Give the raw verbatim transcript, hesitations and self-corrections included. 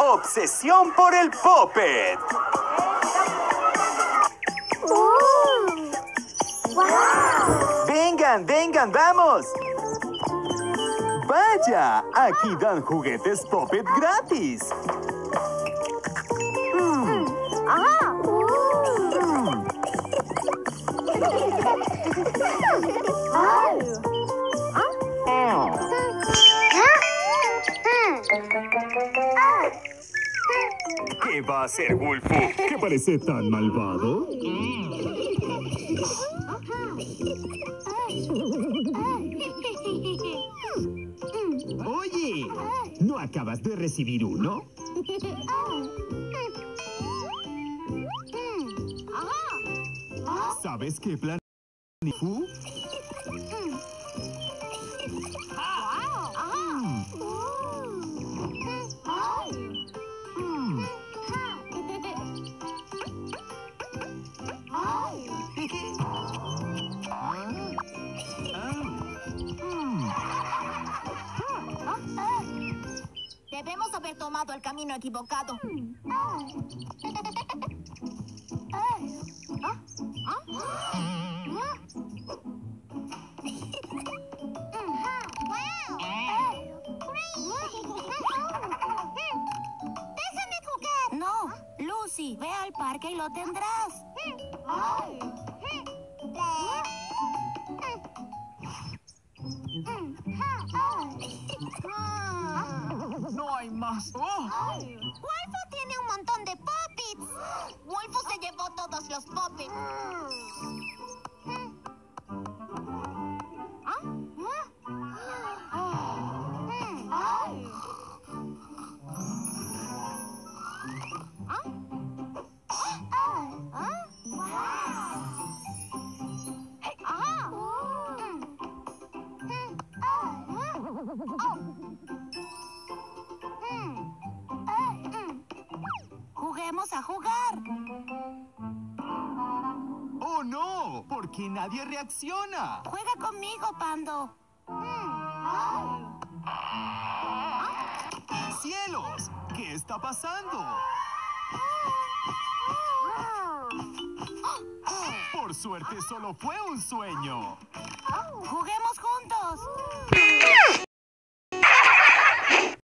Obsesión por el Poppet. Uh, ¡Wow! Vengan, vengan, vamos. Vaya, aquí dan juguetes Poppet gratis. Mm. ¡Ah! Mm. ¿Qué va a hacer, Wolfo? ¿Qué parece tan malvado? Oye, ¿no acabas de recibir uno? ¿Sabes qué plan Fu? Debemos haber tomado el camino equivocado. ¡Déjame jugar! No, Lucy, ve al parque y lo tendrás. No hay más. ¡Oh! Wolfo tiene un montón de Poppets. Wolfo se llevó todos los Poppets. Juguemos a jugar. ¡Oh, no! ¿Por qué nadie reacciona? Juega conmigo, Pando. ¡Cielos! ¿Qué está pasando? Por suerte, solo fue un sueño. Juguemos juntos.